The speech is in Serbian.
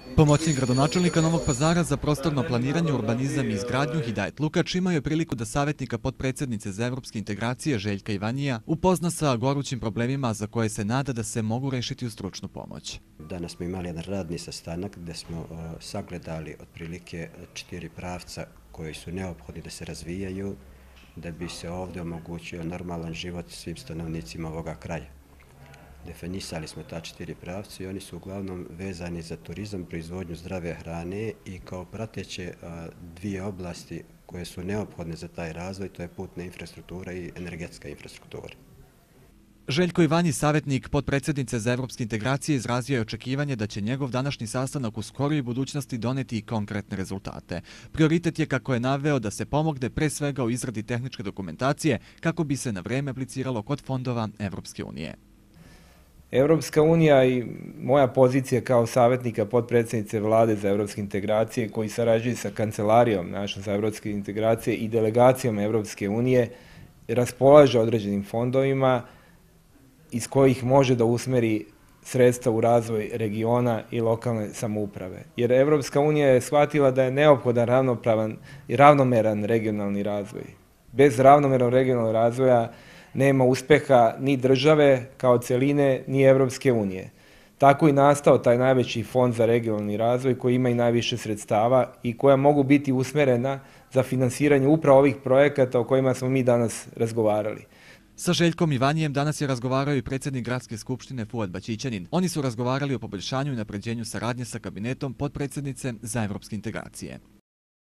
Pomoćnik gradonačelnika Novog Pazara za prostorno planiranje, urbanizam i izgradnju Hidajet Lukač imao je priliku da savjetnika potpredsjednice za evropske integracije Željka Ivanjija upozna sa gorućim problemima za koje se nada da se mogu rešiti uz stručnu pomoć. Danas smo imali jedan radni sastanak gdje smo sagledali otprilike 4 pravca koji su neophodni da se razvijaju da bi se ovdje omogućio normalan život svim stanovnicima ovoga kraja. Definisali smo ta 4 pravca i oni su uglavnom vezani za turizam, proizvodnju zdrave hrane i kao prateće 2 oblasti koje su neophodne za taj razvoj, to je putna infrastruktura i energetska infrastruktura. Željko Ivanji, savjetnik potpredsjednice za evropske integracije, izrazio je očekivanje da će njegov današnji sastanak u skorijoj budućnosti doneti i konkretne rezultate. Prioritet je, kako je naveo, da se pomogne pre svega u izradi tehničke dokumentacije kako bi se na vreme apliciralo kod fondova Evropske unije. Evropska unija i moja pozicija kao savjetnika potpredsjednice vlade za evropske integracije koji sarađuje sa kancelarijom našom za evropske integracije i delegacijom Evropske unije raspolaže određenim fondovima iz kojih može da usmeri sredstva u razvoj regiona i lokalne samouprave. Jer Evropska unija je shvatila da je neophodan ravnopravan i ravnomeran regionalni razvoj. Bez ravnomernog regionalnog razvoja nema uspeha ni države kao celine, ni Evropske unije. Tako i nastao taj najveći fond za regionalni razvoj koji ima i najviše sredstava i koja mogu biti usmerena za finansiranje upravo ovih projekata o kojima smo mi danas razgovarali. Sa Željkom Ivanjijem danas je razgovarao i predsjednik Gradske skupštine Fuad Baćićanin. Oni su razgovarali o poboljšanju i napređenju saradnje sa kabinetom potpredsjednice za evropske integracije.